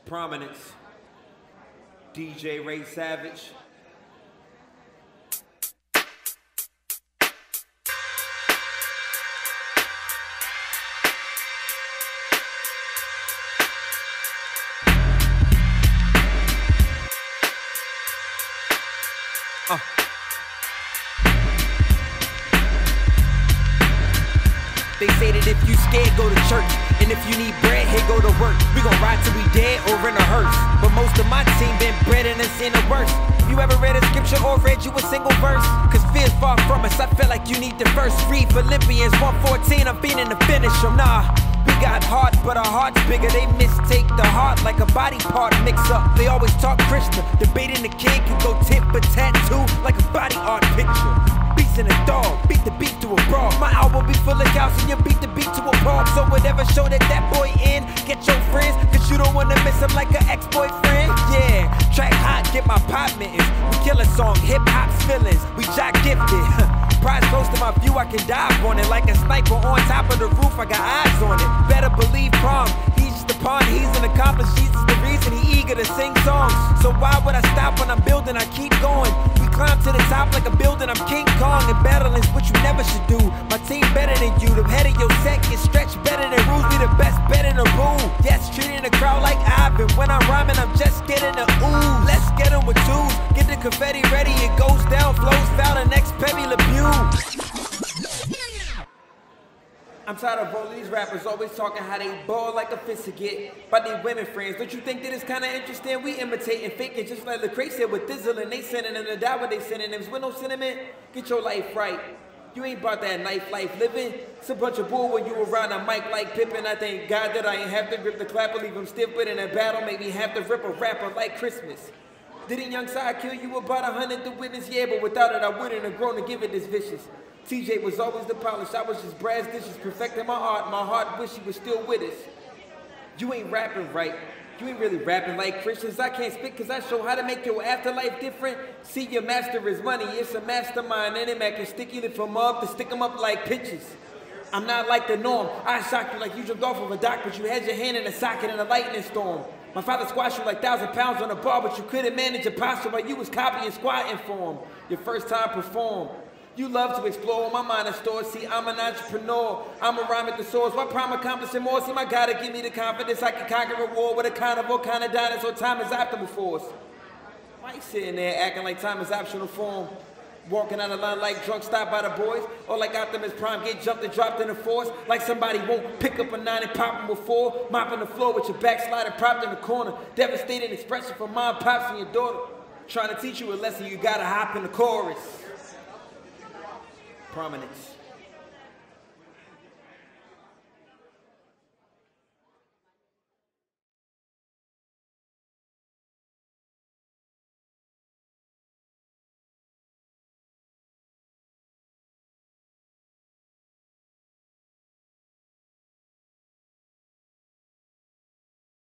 Prominence, DJ Ray Savage. They say that if you scared, go to church. And if you need bread, here go to work. We gon' ride till we dead or in a hearse. But most of my team been bred in a sin of worse. You ever read a scripture or read you a single verse? Cause fear's far from us, I feel like you need to first read Philippians 1:14, I'm feeling to finish them. Nah, we got heart, but our heart's bigger. They mistake the heart like a body part mix up. They always talk Krishna, debating the king can go tit for tattoo like a body art picture. Beats in a dog, beat the beat to a brawl. My album be full of cows and you beat the beat to a pulp. So whatever show that boy in, get your friends, cause you don't wanna miss him like an ex-boyfriend. Yeah, track hot, get my pop mittens. We kill a song, hip-hop's feelings, we jock gifted. Prize close to my view, I can dive on it like a sniper on top of the roof, I got eyes on it. Better believe Prom, he's just a pawn, he's an accomplice, Jesus the reason he eager to sing songs. So why would I stop when I'm building, I keep going. We climb to the top like a building, I'm King Kong. And battling's what you never should do. My team better than you, the head of your set gets stretched better than rules, be the best bet in the room. Yes, treating the crowd like Ivan, when I'm rhyming I'm just getting the ooze. Let's get them with twos, get the confetti ready, it goes down, flows foul, the next Pepe Le Pew. I'm tired of all these rappers always talking how they ball like a fist to get by their women friends. Don't you think that it's kind of interesting? We imitating faking just like Lecrae said with Dizzle, and they sending them to die with their synonyms with no sentiment. Get your life right. You ain't about that knife life living. It's a bunch of bull when you around a mic like Pippin. I thank God that I ain't have to grip the clapper, leave him stiff, but in a battle make me have to rip a rapper like Christmas. Didn't Young Side kill you about 100 to witness? Yeah, but without it I wouldn't have grown to give it this vicious. TJ was always the polish, I was just brass dishes, perfecting my art. My heart wish he was still with us. You ain't rapping right. You ain't really rapping like Christians. I can't spit cause I show how to make your afterlife different. See, your master is money, it's a mastermind. And it can stick you from up to stick them up like pitches. I'm not like the norm. I shock you like you jumped off of a dock, but you had your hand in a socket in a lightning storm. My father squashed you like 1,000 pounds on a bar, but you couldn't manage your posture while you was copying squatting for him. Your first time perform. You love to explore, my mind is stored. See, I'm an entrepreneur, I'm a rhyme at the source. Why prime accomplishing more? See, my God, give me the confidence I can conquer a war with a carnival kind of dinosaur. Time is optimal force. Why you sitting there acting like time is optional form? Walking out of line like drunk stopped by the boys? Or like Optimus Prime get jumped and dropped in the force? Like somebody won't pick up a 9 and pop them before? Mopping the floor with your backslide propped in the corner. Devastating expression from mom, pops, and your daughter. Trying to teach you a lesson, you gotta hop in the chorus. Prominence.